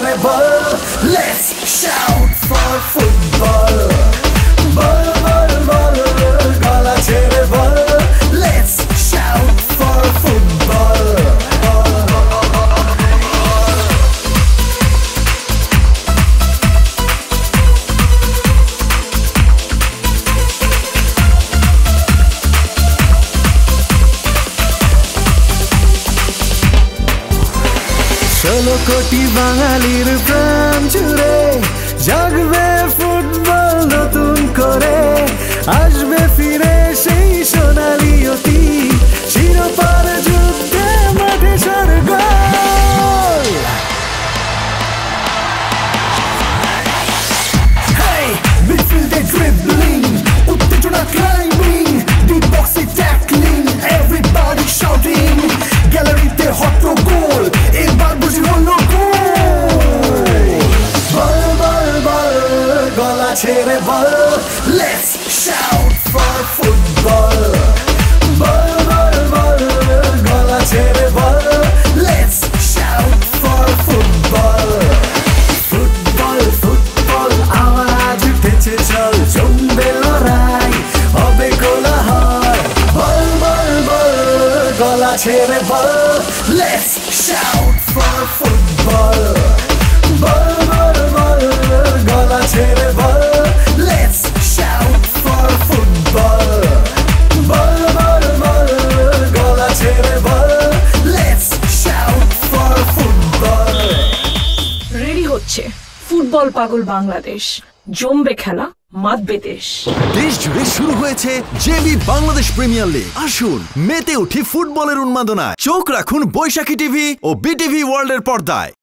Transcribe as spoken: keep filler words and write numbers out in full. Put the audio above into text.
ছেড়ে বল, let's shout for football. বল বল বল গলা ছেড়ে বল, let's shout for football. ষোলো কোটি বাঙালির প্রাণ জুড়ে জাগবে ফুটবল নতুন করে, আসবে ফিরে সেই সোনালি অতীত, শিরোপার যুদ্ধে মাঠে সরগোল। Hey, midfielder dribbling, উত্তেজনা climbing, deep box tackling, everybody shouting, গ্যালারিতে হট্টগোল, এবার বুঝি হলো গোল। বল বল বল গলা ছেড়ে বল, let's shout for football. বল বল বল গলা ছেড়ে বল, let's shout for football. Football football আওয়াজ উঠেছে, চল জমবে লড়াই, হবে কোলাহল। বল বল বল গলা ছেড়ে বল, let's shout for football. বল বল বল গলা ছেড়ে বল, let's shout for football. বল বল বল গলা ছেড়ে বল, let's shout for football. Ready হচ্ছে ফুটবল পাগল বাংলাদেশ, জমবে খেলা, মাতবে দেশ। দেশ জুড়ে শুরু হয়েছে জেবি বাংলাদেশ প্রিমিয়ার লিগ। আসুন মেতে উঠি ফুটবলের উন্মাদনায়। চোখ রাখুন বৈশাখী টিভি ও বিটিভি ওয়ার্ল্ডের পর্দায়।